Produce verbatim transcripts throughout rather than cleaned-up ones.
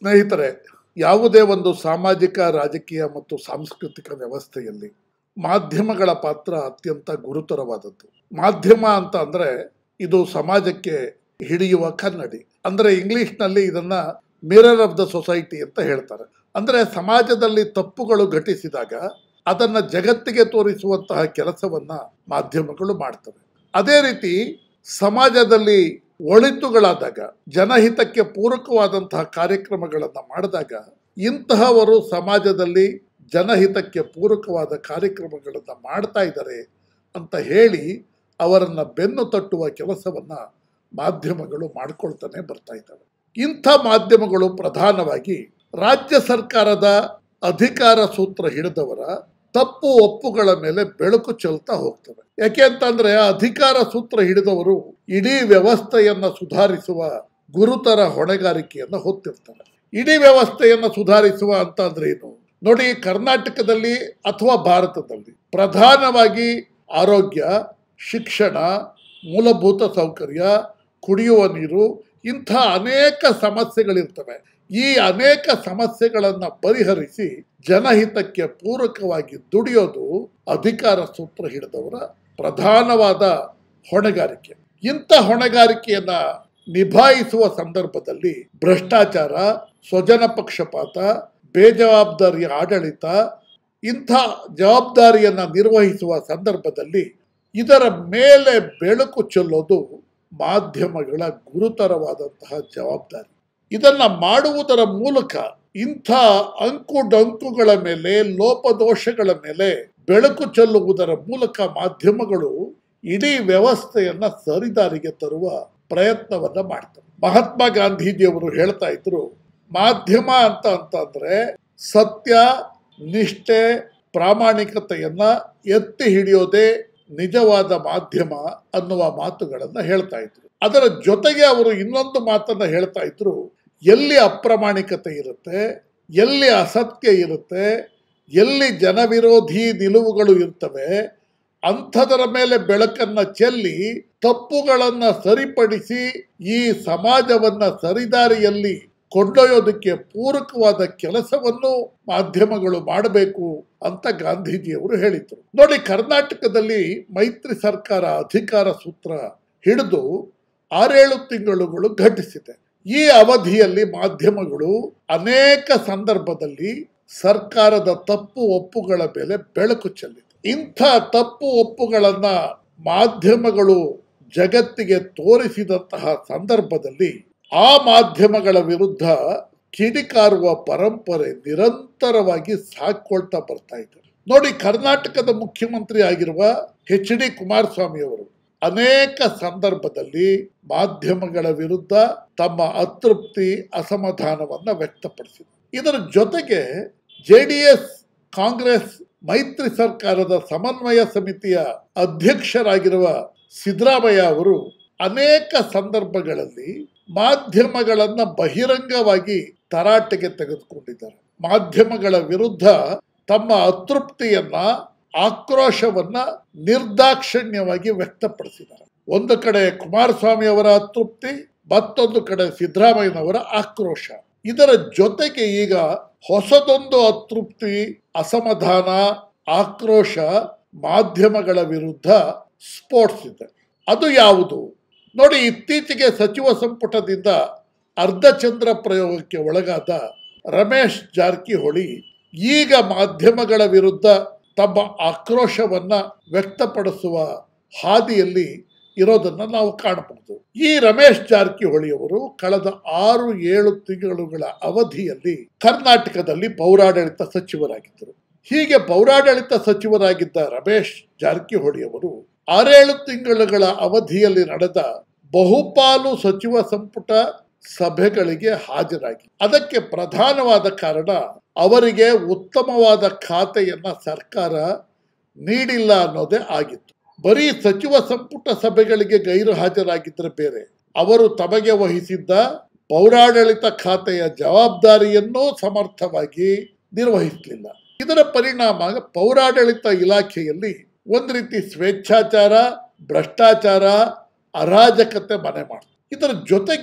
ಸ್ನೇಹಿತರೆ, ಯಾವುದೇ ಒಂದು ಸಾಮಾಜಿಕ, ರಾಜಕೀಯ ಮತ್ತು ಸಾಂಸ್ಕೃತಿಕ ವ್ಯವಸ್ಥೆಯಲ್ಲಿ ಮಾಧ್ಯಮಗಳ ಪಾತ್ರ ಅತ್ಯಂತ ಗುರುತರವಾದದ್ದು. ಮಾಧ್ಯಮ ಅಂತ ಅಂದರೆ ಇದು ಸಮಾಜಕ್ಕೆ ಹಿಡಿಯುವ ಕನ್ನಡಿ. ಅಂದರೆ ಇಂಗ್ಲಿಷ್ನಲ್ಲಿ ಇದನ್ನು ಮಿರರ್ ಆಫ್ ದ ಸೊಸೈಟಿ ಅಂತ ಹೇಳ್ತಾರೆ. ಅಂದರೆ ಸಮಾಜದಲ್ಲಿ ತಪ್ಪುಗಳು ಘಟಿಸಿದಾಗ ಅದನ್ನು ಜಗತ್ತಿಗೆ ತೋರಿಸುವಂತಹ ಕೆಲಸವನ್ನು ಮಾಧ್ಯಮಗಳು ಮಾಡ್ತವೆ. ಅದೇ ರೀತಿ ಸಮಾಜದಲ್ಲಿ ಒಳಿತುಗಳಾದಾಗ, ಜನಹಿತಕ್ಕೆ ಪೂರಕವಾದಂತಹ ಕಾರ್ಯಕ್ರಮಗಳನ್ನು ಮಾಡಿದಾಗ ಇಂತಹವರು ಸಮಾಜದಲ್ಲಿ ಜನಹಿತಕ್ಕೆ ಪೂರಕವಾದ ಕಾರ್ಯಕ್ರಮಗಳನ್ನು ಮಾಡ್ತಾ ಇದ್ದಾರೆ ಅಂತ ಹೇಳಿ ಅವರನ್ನು ಬೆನ್ನು ತಟ್ಟುವ ಕೆಲಸವನ್ನು ಮಾಧ್ಯಮಗಳು ಮಾಡ್ಕೊಳ್ತಾನೆ ಬರ್ತಾ ಇದ್ದಾವೆ. ಇಂಥ ಮಾಧ್ಯಮಗಳು ಪ್ರಧಾನವಾಗಿ ರಾಜ್ಯ ಸರ್ಕಾರದ ಅಧಿಕಾರ ಸೂತ್ರ ಹಿಡಿದವರ ತಪ್ಪು ಒಪ್ಪುಗಳ ಮೇಲೆ ಬೆಳಕು ಚೆಲ್ತಾ ಹೋಗ್ತವೆ. ಯಾಕೆ ಅಂತಂದ್ರೆ ಅಧಿಕಾರ ಸೂತ್ರ ಹಿಡಿದವರು ಇಡೀ ವ್ಯವಸ್ಥೆಯನ್ನು ಸುಧಾರಿಸುವ ಗುರುತರ ಹೊಣೆಗಾರಿಕೆಯನ್ನು ಹೊತ್ತಿರ್ತಾರೆ. ಇಡೀ ವ್ಯವಸ್ಥೆಯನ್ನು ಸುಧಾರಿಸುವ ಅಂತ ಅಂದ್ರೆ ಏನು ನೋಡಿ, ಕರ್ನಾಟಕದಲ್ಲಿ ಅಥವಾ ಭಾರತದಲ್ಲಿ ಪ್ರಧಾನವಾಗಿ ಆರೋಗ್ಯ, ಶಿಕ್ಷಣ, ಮೂಲಭೂತ ಸೌಕರ್ಯ, ಕುಡಿಯುವ ನೀರು, ಇಂಥ ಅನೇಕ ಸಮಸ್ಯೆಗಳಿರ್ತವೆ. ಈ ಅನೇಕ ಸಮಸ್ಯೆಗಳನ್ನು ಪರಿಹರಿಸಿ ಜನಹಿತಕ್ಕೆ ಪೂರಕವಾಗಿ ದುಡಿಯೋದು ಅಧಿಕಾರ ಸೂತ್ರ ಹಿಡಿದವರ ಪ್ರಧಾನವಾದ ಹೊಣೆಗಾರಿಕೆ. ಇಂಥ ಹೊಣೆಗಾರಿಕೆಯನ್ನ ನಿಭಾಯಿಸುವ ಸಂದರ್ಭದಲ್ಲಿ ಭ್ರಷ್ಟಾಚಾರ, ಸ್ವಜನ ಪಕ್ಷಪಾತ, ಬೇಜವಾಬ್ದಾರಿಯ ಆಡಳಿತ, ಇಂಥ ಜವಾಬ್ದಾರಿಯನ್ನು ನಿರ್ವಹಿಸುವ ಸಂದರ್ಭದಲ್ಲಿ ಇದರ ಮೇಲೆ ಬೆಳಕು ಚೆಲ್ಲೋದು ಮಾಧ್ಯಮಗಳ ಗುರುತರವಾದಂತಹ ಜವಾಬ್ದಾರಿ. ಇದನ್ನು ಮಾಡುವುದರ ಮೂಲಕ ಇಂಥ ಅಂಕು ಡೊಂಕುಗಳ ಮೇಲೆ, ಲೋಪದೋಷಗಳ ಮೇಲೆ ಬೆಳಕು ಚೆಲ್ಲುವುದರ ಮೂಲಕ ಮಾಧ್ಯಮಗಳು ಇಡೀ ವ್ಯವಸ್ಥೆಯನ್ನ ಸರಿದಾರಿಗೆ ತರುವ ಪ್ರಯತ್ನವನ್ನ ಮಾಡ್ತಾರೆ. ಮಹಾತ್ಮ ಗಾಂಧೀಜಿಯವರು ಹೇಳ್ತಾ ಇದ್ರು, ಮಾಧ್ಯಮ ಅಂತ ಅಂತಂದ್ರೆ ಸತ್ಯ, ನಿಷ್ಠೆ, ಪ್ರಾಮಾಣಿಕತೆಯನ್ನ ಎತ್ತಿ ಹಿಡಿಯೋದೇ ನಿಜವಾದ ಮಾಧ್ಯಮ ಅನ್ನುವ ಮಾತುಗಳನ್ನು ಹೇಳ್ತಾ ಇದ್ರು. ಅದರ ಜೊತೆಗೆ ಅವರು ಇನ್ನೊಂದು ಮಾತನ್ನ ಹೇಳ್ತಾ ಇದ್ರು, ಎಲ್ಲಿ ಅಪ್ರಾಮಾಣಿಕತೆ ಇರುತ್ತೆ, ಎಲ್ಲಿ ಅಸತ್ಯ ಇರುತ್ತೆ, ಎಲ್ಲಿ ಜನವಿರೋಧಿ ನಿಲುವುಗಳು ಇರ್ತವೆ, ಅಂಥದರ ಮೇಲೆ ಬೆಳಕನ್ನ ಚೆಲ್ಲಿ ತಪ್ಪುಗಳನ್ನು ಸರಿಪಡಿಸಿ ಈ ಸಮಾಜವನ್ನ ಸರಿದಾರಿಯಲ್ಲಿ ಕೊಂಡೊಯ್ಯೋದಕ್ಕೆ ಪೂರಕವಾದ ಕೆಲಸವನ್ನು ಮಾಧ್ಯಮಗಳು ಮಾಡಬೇಕು ಅಂತ ಗಾಂಧೀಜಿಯವರು ಹೇಳಿದರು. ನೋಡಿ, ಕರ್ನಾಟಕದಲ್ಲಿ ಮೈತ್ರಿ ಸರ್ಕಾರ ಅಧಿಕಾರ ಸೂತ್ರ ಹಿಡಿದು ಆರೇಳು ತಿಂಗಳುಗಳು ಘಟಿಸಿದೆ. ಈ ಅವಧಿಯಲ್ಲಿ ಮಾಧ್ಯಮಗಳು ಅನೇಕ ಸಂದರ್ಭದಲ್ಲಿ ಸರ್ಕಾರದ ತಪ್ಪು ಒಪ್ಪುಗಳ ಮೇಲೆ ಬೆಳಕು ಚೆಲ್ಲಿದೆ. ಇಂಥ ತಪ್ಪು ಒಪ್ಪುಗಳನ್ನ ಮಾಧ್ಯಮಗಳು ಜಗತ್ತಿಗೆ ತೋರಿಸಿದಂತಹ ಸಂದರ್ಭದಲ್ಲಿ ಆ ಮಾಧ್ಯಮಗಳ ವಿರುದ್ಧ ಕಿಡಿಕಾರುವ ಪರಂಪರೆ ನಿರಂತರವಾಗಿ ಸಾಕೊಳ್ತಾ ಬರ್ತಾ ಇದೆ. ನೋಡಿ, ಕರ್ನಾಟಕದ ಮುಖ್ಯಮಂತ್ರಿ ಆಗಿರುವ ಎಚ್ ಡಿ ಕುಮಾರಸ್ವಾಮಿ ಅವರು ಅನೇಕ ಸಂದರ್ಭದಲ್ಲಿ ಮಾಧ್ಯಮಗಳ ವಿರುದ್ಧ ತಮ್ಮ ಅತೃಪ್ತಿ, ಅಸಮಾಧಾನವನ್ನ ವ್ಯಕ್ತಪಡಿಸಿದರು. ಇದರ ಜೊತೆಗೆ ಜೆ ಡಿ ಎಸ್ ಕಾಂಗ್ರೆಸ್ ಮೈತ್ರಿ ಸರ್ಕಾರದ ಸಮನ್ವಯ ಸಮಿತಿಯ ಅಧ್ಯಕ್ಷರಾಗಿರುವ ಸಿದ್ದರಾಮಯ್ಯ ಅವರು ಅನೇಕ ಸಂದರ್ಭಗಳಲ್ಲಿ ಮಾಧ್ಯಮಗಳನ್ನ ಬಹಿರಂಗವಾಗಿ ತರಾಟೆಗೆ ತೆಗೆದುಕೊಂಡಿದ್ದಾರೆ. ಮಾಧ್ಯಮಗಳ ವಿರುದ್ಧ ತಮ್ಮ ಅತೃಪ್ತಿಯನ್ನ, ಆಕ್ರೋಶವನ್ನ ನಿರ್ದಾಕ್ಷಿಣ್ಯವಾಗಿ ವ್ಯಕ್ತಪಡಿಸಿದ್ದಾರೆ. ಒಂದು ಕಡೆ ಕುಮಾರಸ್ವಾಮಿ ಅವರ ಅತೃಪ್ತಿ, ಮತ್ತೊಂದು ಕಡೆ ಸಿದ್ದರಾಮಯ್ಯನವರ ಆಕ್ರೋಶ. ಇದರ ಜೊತೆಗೆ ಈಗ ಹೊಸದೊಂದು ಅತೃಪ್ತಿ, ಅಸಮಾಧಾನ, ಆಕ್ರೋಶ ಮಾಧ್ಯಮಗಳ ವಿರುದ್ಧ ಸ್ಫೋಟಿಸಿದೆ. ಅದು ಯಾವುದು ನೋಡಿ, ಇತ್ತೀಚೆಗೆ ಸಚಿವ ಸಂಪುಟದಿಂದ ಅರ್ಧಚಂದ್ರ ಪ್ರಯೋಗಕ್ಕೆ ಒಳಗಾದ ರಮೇಶ್ ಜಾರಕಿಹೊಳಿ ಈಗ ಮಾಧ್ಯಮಗಳ ವಿರುದ್ಧ ತಮ್ಮ ಆಕ್ರೋಶವನ್ನ ವ್ಯಕ್ತಪಡಿಸುವ ಹಾದಿಯಲ್ಲಿ ಇರೋದನ್ನು ನಾವು ಕಾಣಬಹುದು. ಈ ರಮೇಶ್ ಜಾರಕಿಹೊಳಿ ಅವರು ಕಳೆದ ಆರು ಏಳು ತಿಂಗಳುಗಳ ಅವಧಿಯಲ್ಲಿ ಕರ್ನಾಟಕದಲ್ಲಿ ಪೌರಾಡಳಿತ ಸಚಿವರಾಗಿದ್ದರು. ಹೀಗೆ ಪೌರಾಡಳಿತ ಸಚಿವರಾಗಿದ್ದ ರಮೇಶ್ ಜಾರಕಿಹೊಳಿ ಅವರು ಆರೇಳು ತಿಂಗಳುಗಳ ಅವಧಿಯಲ್ಲಿ ನಡೆದ ಬಹುಪಾಲು ಸಚಿವ ಸಂಪುಟ ಸಭೆಗಳಿಗೆ ಹಾಜರಾಗಿ, ಅದಕ್ಕೆ ಪ್ರಧಾನವಾದ ಕಾರಣ ಅವರಿಗೆ ಉತ್ತಮವಾದ ಖಾತೆಯನ್ನ ಸರ್ಕಾರ ನೀಡಿಲ್ಲ ಅನ್ನೋದೇ ಆಗಿತ್ತು. ಬರೀ ಸಚಿವ ಸಂಪುಟ ಸಭೆಗಳಿಗೆ ಗೈರು ಹಾಜರಾಗಿದ್ದರೆ ಬೇರೆ, ಅವರು ತಮಗೆ ವಹಿಸಿದ್ದ ಪೌರಾಡಳಿತ ಖಾತೆಯ ಜವಾಬ್ದಾರಿಯನ್ನೂ ಸಮರ್ಥವಾಗಿ ನಿರ್ವಹಿಸಲಿಲ್ಲ. ಇದರ ಪರಿಣಾಮ ಪೌರಾಡಳಿತ ಇಲಾಖೆಯಲ್ಲಿ ಒಂದು ರೀತಿ ಸ್ವೇಚ್ಛಾಚಾರ, ಭ್ರಷ್ಟಾಚಾರ, ಅರಾಜಕತೆ ಮನೆ ಮಾಡ್ತಾರೆ. ಇದರ ಜೊತೆಗೆ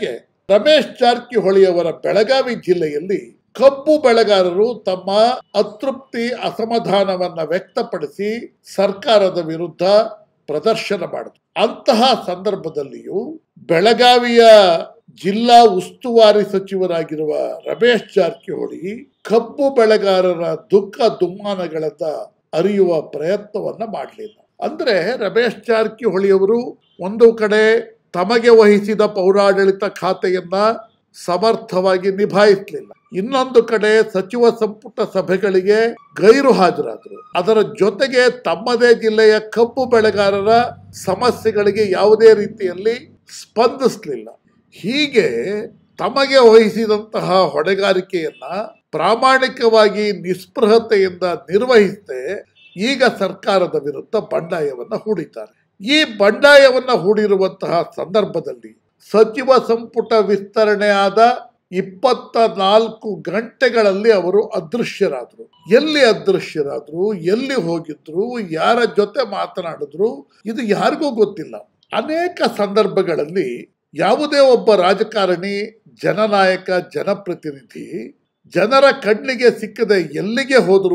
ರಮೇಶ್ ಜಾರಕಿಹೊಳಿ ಅವರ ಬೆಳಗಾವಿ ಜಿಲ್ಲೆಯಲ್ಲಿ ಕಬ್ಬು ಬೆಳೆಗಾರರು ತಮ್ಮ ಅತೃಪ್ತಿ ಅಸಮಾಧಾನವನ್ನ ವ್ಯಕ್ತಪಡಿಸಿ ಸರ್ಕಾರದ ವಿರುದ್ಧ ಪ್ರದರ್ಶನ ಮಾಡಿದ್ರು. ಅಂತಹ ಸಂದರ್ಭದಲ್ಲಿಯೂ ಬೆಳಗಾವಿಯ ಜಿಲ್ಲಾ ಉಸ್ತುವಾರಿ ಸಚಿವರಾಗಿರುವ ರಮೇಶ್ ಜಾರಕಿಹೊಳಿ ಕಬ್ಬು ಬೆಳೆಗಾರರ ದುಃಖ ದುಮ್ಮಾನಗಳನ್ನ ಅರಿಯುವ ಪ್ರಯತ್ನವನ್ನ ಮಾಡಲಿಲ್ಲ. ಅಂದ್ರೆ ರಮೇಶ್ ಜಾರಕಿಹೊಳಿ ಅವರು ಒಂದು ಕಡೆ ತಮಗೆ ವಹಿಸಿದ ಪೌರಾಡಳಿತ ಖಾತೆಯನ್ನ ಸಮರ್ಥವಾಗಿ ನಿಭಾಯಿಸಲಿಲ್ಲ, ಇನ್ನೊಂದು ಕಡೆ ಸಚಿವ ಸಂಪುಟ ಸಭೆಗಳಿಗೆ ಗೈರು ಹಾಜರಾದರು. ಅದರ ಜೊತೆಗೆ ತಮ್ಮದೇ ಜಿಲ್ಲೆಯ ಕಬ್ಬು ಬೆಳೆಗಾರರ ಸಮಸ್ಯೆಗಳಿಗೆ ಯಾವುದೇ ರೀತಿಯಲ್ಲಿ ಸ್ಪಂದಿಸಲಿಲ್ಲ. ಹೀಗೆ ತಮಗೆ ವಹಿಸಿದಂತಹ ಹೊಣೆಗಾರಿಕೆಯನ್ನ ಪ್ರಾಮಾಣಿಕವಾಗಿ ನಿಸ್ಪೃಹತೆಯಿಂದ ನಿರ್ವಹಿಸದೆ ಈಗ ಸರ್ಕಾರದ ವಿರುದ್ಧ ಬಂಡಾಯವನ್ನ ಹೂಡಿದ್ದಾರೆ. ಈ ಬಂಡಾಯವನ್ನ ಹೂಡಿರುವಂತಹ ಸಂದರ್ಭದಲ್ಲಿ ಸಚಿವ ಸಂಪುಟ ವಿಸ್ತರಣೆ ಆದ ಇಪ್ಪತ್ತ ನಾಲ್ಕು ಗಂಟೆಗಳಲ್ಲಿ ಅವರು ಅದೃಶ್ಯರಾದ್ರು. ಎಲ್ಲಿ ಅದೃಶ್ಯರಾದ್ರು, ಎಲ್ಲಿ ಹೋಗಿದ್ರು, ಯಾರ ಜೊತೆ ಮಾತನಾಡಿದ್ರು, ಇದು ಯಾರಿಗೂ ಗೊತ್ತಿಲ್ಲ. ಅನೇಕ ಸಂದರ್ಭಗಳಲ್ಲಿ ಯಾವುದೇ ಒಬ್ಬ ರಾಜಕಾರಣಿ, ಜನನಾಯಕ, ಜನಪ್ರತಿನಿಧಿ ಜನರ ಕಣ್ಣಿಗೆ ಸಿಕ್ಕದೆ ಎಲ್ಲಿಗೆ ಹೋದ್ರೂ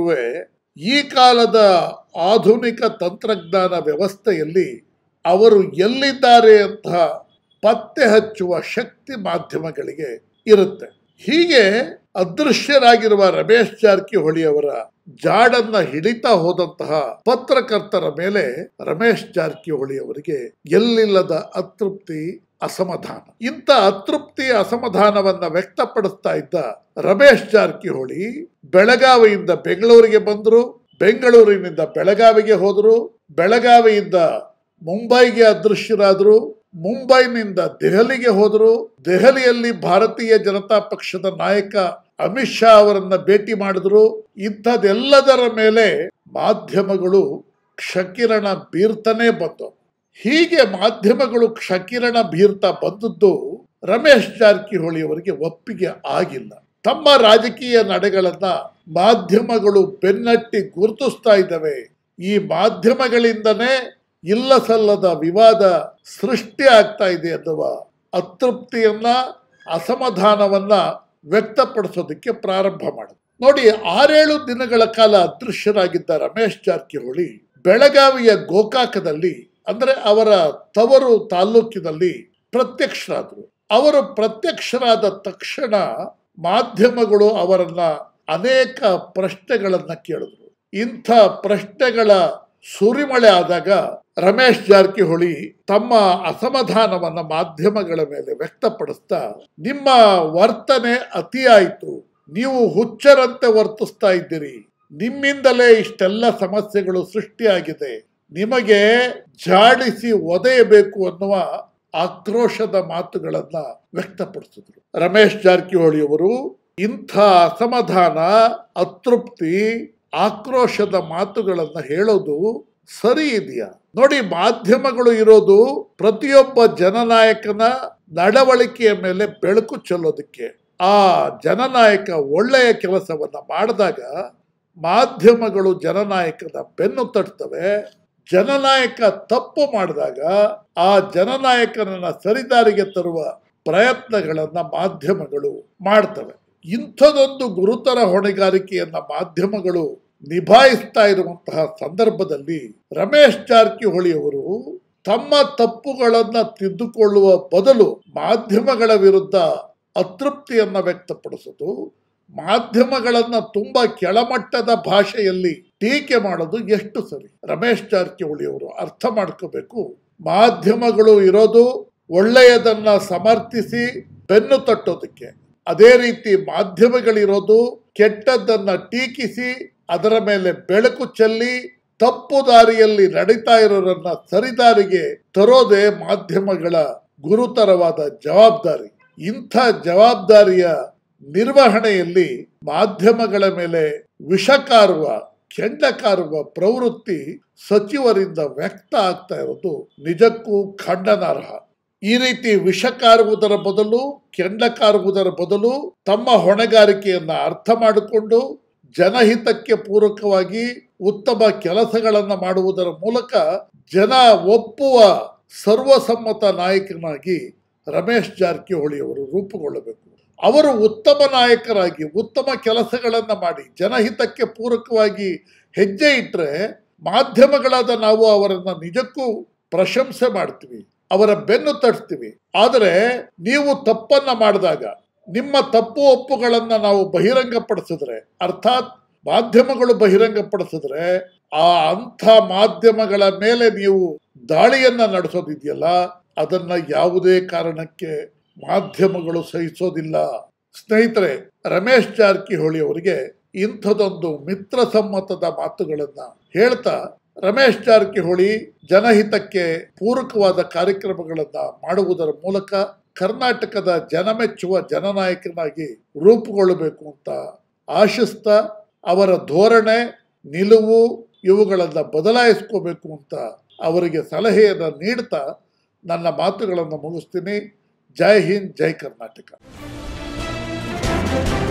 ಈ ಕಾಲದ ಆಧುನಿಕ ತಂತ್ರಜ್ಞಾನ ವ್ಯವಸ್ಥೆಯಲ್ಲಿ ಅವರು ಎಲ್ಲಿದ್ದಾರೆ ಅಂತ ಪತ್ತೆ ಹಚ್ಚುವ ಶಕ್ತಿ ಮಾಧ್ಯಮಗಳಿಗೆ ಇರುತ್ತೆ. ಹೀಗೆ ಅದೃಶ್ಯರಾಗಿರುವ ರಮೇಶ್ ಜಾರಕಿಹೊಳಿ ಅವರ ಜಾಡನ್ನ ಹಿಡಿತಾ ಹೋದಂತಹ ಪತ್ರಕರ್ತರ ಮೇಲೆ ರಮೇಶ್ ಜಾರಕಿಹೊಳಿ ಅವರಿಗೆ ಎಲ್ಲಿಲ್ಲದ ಅತೃಪ್ತಿ, ಅಸಮಾಧಾನ. ಇಂಥ ಅತೃಪ್ತಿ ಅಸಮಾಧಾನವನ್ನ ವ್ಯಕ್ತಪಡಿಸ್ತಾ ಇದ್ದ ರಮೇಶ್ ಜಾರಕಿಹೊಳಿ ಬೆಳಗಾವಿಯಿಂದ ಬೆಂಗಳೂರಿಗೆ ಬಂದರು, ಬೆಂಗಳೂರಿನಿಂದ ಬೆಳಗಾವಿಗೆ ಹೋದರು, ಬೆಳಗಾವಿಯಿಂದ ಮುಂಬೈಗೆ ಅದೃಶ್ಯರಾದರು, ಮುಂಬೈನಿಂದ ದೆಹಲಿಗೆ ಹೋದರು, ದೆಹಲಿಯಲ್ಲಿ ಭಾರತೀಯ ಜನತಾ ಪಕ್ಷದ ನಾಯಕ ಅಮಿತ್ ಶಾ ಅವರನ್ನ ಭೇಟಿ ಮಾಡಿದ್ರು. ಇಂಥದ್ದೆಲ್ಲದರ ಮೇಲೆ ಮಾಧ್ಯಮಗಳು ಕ್ಷಕಿರಣ ಬೀರ್ತಾನೆ ಬಂತು. ಹೀಗೆ ಮಾಧ್ಯಮಗಳು ಕ್ಷಕಿರಣ ಬೀರ್ತಾ ಬಂದದ್ದು ರಮೇಶ್ ಜಾರಕಿಹೊಳಿ ಅವರಿಗೆ ಒಪ್ಪಿಗೆ ಆಗಿಲ್ಲ. ತಮ್ಮ ರಾಜಕೀಯ ನಡೆಗಳನ್ನ ಮಾಧ್ಯಮಗಳು ಬೆನ್ನಟ್ಟಿ ಗುರುತಿಸ್ತಾ ಇದ್ದಾವೆ, ಈ ಮಾಧ್ಯಮಗಳಿಂದನೇ ಇಲ್ಲ ಸಲ್ಲದ ವಿವಾದ ಸೃಷ್ಟಿ ಆಗ್ತಾ ಇದೆ ಎನ್ನುವ ಅತೃಪ್ತಿಯನ್ನ, ಅಸಮಾಧಾನವನ್ನ ವ್ಯಕ್ತಪಡಿಸೋದಕ್ಕೆ ಪ್ರಾರಂಭ ಮಾಡಿದ್ರು. ನೋಡಿ, ಆರೇಳು ದಿನಗಳ ಕಾಲ ಅದೃಶ್ಯರಾಗಿದ್ದ ರಮೇಶ್ ಜಾರಕಿಹೊಳಿ ಬೆಳಗಾವಿಯ ಗೋಕಾಕದಲ್ಲಿ, ಅಂದ್ರೆ ಅವರ ತವರು ತಾಲೂಕಿನಲ್ಲಿ ಪ್ರತ್ಯಕ್ಷರಾದರು. ಅವರು ಪ್ರತ್ಯಕ್ಷರಾದ ತಕ್ಷಣ ಮಾಧ್ಯಮಗಳು ಅವರನ್ನ ಅನೇಕ ಪ್ರಶ್ನೆಗಳನ್ನ ಕೇಳಿದ್ರು. ಇಂಥ ಪ್ರಶ್ನೆಗಳ ಸುರಿಮಳೆ ಆದಾಗ ರಮೇಶ್ ಜಾರಕಿಹೊಳಿ ತಮ್ಮ ಅಸಮಾಧಾನವನ್ನ ಮಾಧ್ಯಮಗಳ ಮೇಲೆ ವ್ಯಕ್ತಪಡಿಸ್ತಾ, ನಿಮ್ಮ ವರ್ತನೆ ಅತಿಯಾಯಿತು, ನೀವು ಹುಚ್ಚರಂತೆ ವರ್ತಿಸ್ತಾ ಇದ್ದೀರಿ, ನಿಮ್ಮಿಂದಲೇ ಇಷ್ಟೆಲ್ಲ ಸಮಸ್ಯೆಗಳು ಸೃಷ್ಟಿಯಾಗಿದೆ, ನಿಮಗೆ ಜಾಡಿಸಿ ಒದೆಯಬೇಕು ಅನ್ನುವ ಆಕ್ರೋಶದ ಮಾತುಗಳನ್ನ ವ್ಯಕ್ತಪಡಿಸಿದ್ರು. ರಮೇಶ್ ಜಾರಕಿಹೊಳಿ ಅವರು ಇಂಥ ಅಸಮಾಧಾನ, ಅತೃಪ್ತಿ, ಆಕ್ರೋಶದ ಮಾತುಗಳನ್ನ ಹೇಳೋದು ಸರಿ ಇದೆಯಾ? ನೋಡಿ, ಮಾಧ್ಯಮಗಳು ಇರೋದು ಪ್ರತಿಯೊಬ್ಬ ಜನನಾಯಕನ ನಡವಳಿಕೆಯ ಮೇಲೆ ಬೆಳಕು ಚೆಲ್ಲೋದಕ್ಕೆ. ಆ ಜನನಾಯಕ ಒಳ್ಳೆಯ ಕೆಲಸವನ್ನ ಮಾಡಿದಾಗ ಮಾಧ್ಯಮಗಳು ಜನನಾಯಕನ ಬೆನ್ನು ತಟ್ತವೆ. ಜನನಾಯಕ ತಪ್ಪು ಮಾಡಿದಾಗ ಆ ಜನನಾಯಕನನ್ನ ಸರಿದಾರಿಗೆ ತರುವ ಪ್ರಯತ್ನಗಳನ್ನ ಮಾಧ್ಯಮಗಳು ಮಾಡ್ತವೆ. ಇಂಥದೊಂದು ಗುರುತರ ಹೊಣೆಗಾರಿಕೆಯನ್ನ ಮಾಧ್ಯಮಗಳು ನಿಭಾಯಿಸ್ತಾ ಇರುವಂತಹ ಸಂದರ್ಭದಲ್ಲಿ ರಮೇಶ್ ಜಾರಕಿಹೊಳಿ ಅವರು ತಮ್ಮ ತಪ್ಪುಗಳನ್ನ ತಿದ್ದುಕೊಳ್ಳುವ ಬದಲು ಮಾಧ್ಯಮಗಳ ವಿರುದ್ಧ ಅತೃಪ್ತಿಯನ್ನ ವ್ಯಕ್ತಪಡಿಸೋದು, ಮಾಧ್ಯಮಗಳನ್ನ ತುಂಬಾ ಕೆಳಮಟ್ಟದ ಭಾಷೆಯಲ್ಲಿ ಟೀಕೆ ಮಾಡೋದು ಎಷ್ಟು ಸರಿ? ರಮೇಶ್ ಜಾರಕಿಹೊಳಿ ಅವರು ಅರ್ಥ ಮಾಡ್ಕೋಬೇಕು, ಮಾಧ್ಯಮಗಳು ಇರೋದು ಒಳ್ಳೆಯದನ್ನ ಸಮರ್ಥಿಸಿ ಬೆನ್ನು ತಟ್ಟೋದಕ್ಕೆ, ಅದೇ ರೀತಿ ಮಾಧ್ಯಮಗಳಿರೋದು ಕೆಟ್ಟದ್ದನ್ನ ಟೀಕಿಸಿ ಅದರ ಮೇಲೆ ಬೆಳಕು ಚೆಲ್ಲಿ ತಪ್ಪು ದಾರಿಯಲ್ಲಿ ನಡೀತಾ ಇರೋರನ್ನ ಸರಿದಾರಿಗೆ ತರೋದೇ ಮಾಧ್ಯಮಗಳ ಗುರುತರವಾದ ಜವಾಬ್ದಾರಿ. ಇಂಥ ಜವಾಬ್ದಾರಿಯ ನಿರ್ವಹಣೆಯಲ್ಲಿ ಮಾಧ್ಯಮಗಳ ಮೇಲೆ ವಿಷಕಾರುವ, ಕೆಂಡಕಾರುವ ಪ್ರವೃತ್ತಿ ಸಚಿವರಿಂದ ವ್ಯಕ್ತ ಆಗ್ತಾ ಇರೋದು ನಿಜಕ್ಕೂ ಖಂಡನಾರ್ಹ. ಈ ರೀತಿ ವಿಷಕಾರುವುದರ ಬದಲು, ಕೆಂಡಕಾರುವುದರ ಬದಲು ತಮ್ಮ ಹೊಣೆಗಾರಿಕೆಯನ್ನ ಅರ್ಥ ಮಾಡಿಕೊಂಡು ಜನಹಿತಕ್ಕೆ ಪೂರಕವಾಗಿ ಉತ್ತಮ ಕೆಲಸಗಳನ್ನ ಮಾಡುವುದರ ಮೂಲಕ ಜನ ಒಪ್ಪುವ ಸರ್ವಸಮ್ಮತ ನಾಯಕನಾಗಿ ರಮೇಶ್ ಜಾರಕಿಹೊಳಿ ಅವರು ರೂಪುಗೊಳ್ಳಬೇಕು. ಅವರು ಉತ್ತಮ ನಾಯಕರಾಗಿ ಉತ್ತಮ ಕೆಲಸಗಳನ್ನು ಮಾಡಿ ಜನಹಿತಕ್ಕೆ ಪೂರಕವಾಗಿ ಹೆಜ್ಜೆ ಇಟ್ಟರೆ ಮಾಧ್ಯಮಗಳಾದ ನಾವು ಅವರನ್ನು ನಿಜಕ್ಕೂ ಪ್ರಶಂಸೆ ಮಾಡ್ತೀವಿ, ಅವರ ಬೆನ್ನು ತಟ್ತೀವಿ. ಆದರೆ ನೀವು ತಪ್ಪನ್ನ ಮಾಡಿದಾಗ ನಿಮ್ಮ ತಪ್ಪು ಒಪ್ಪುಗಳನ್ನು ನಾವು ಬಹಿರಂಗಪಡಿಸಿದ್ರೆ, ಅರ್ಥಾತ್ ಮಾಧ್ಯಮಗಳು ಬಹಿರಂಗಪಡಿಸಿದ್ರೆ, ಆ ಅಂಥ ಮಾಧ್ಯಮಗಳ ಮೇಲೆ ನೀವು ದಾಳಿಯನ್ನ ನಡೆಸೋದಿದೆಯಲ್ಲ, ಅದನ್ನ ಯಾವುದೇ ಕಾರಣಕ್ಕೆ ಮಾಧ್ಯಮಗಳು ಸಹಿಸೋದಿಲ್ಲ. ಸ್ನೇಹಿತರೆ, ರಮೇಶ್ ಜಾರಕಿಹೊಳಿ ಅವರಿಗೆ ಇಂಥದೊಂದು ಮಿತ್ರ ಸಮ್ಮತದ ಮಾತುಗಳನ್ನ ಹೇಳ್ತಾ, ರಮೇಶ್ ಜಾರಕಿಹೊಳಿ ಜನಹಿತಕ್ಕೆ ಪೂರಕವಾದ ಕಾರ್ಯಕ್ರಮಗಳನ್ನ ಮಾಡುವುದರ ಮೂಲಕ ಕರ್ನಾಟಕದ ಜನಮೆಚ್ಚುವ ಜನನಾಯಕನಾಗಿ ರೂಪುಗೊಳ್ಳಬೇಕು ಅಂತ ಆಶಿಸ್ತಾ, ಅವರ ಧೋರಣೆ ನಿಲುವು ಇವುಗಳನ್ನು ಬದಲಾಯಿಸ್ಕೋಬೇಕು ಅಂತ ಅವರಿಗೆ ಸಲಹೆಯನ್ನು ನೀಡ್ತಾ ನನ್ನ ಮಾತುಗಳನ್ನು ಮುಗಿಸ್ತೀನಿ. ಜೈ ಹಿಂದ್, ಜೈ ಕರ್ನಾಟಕ.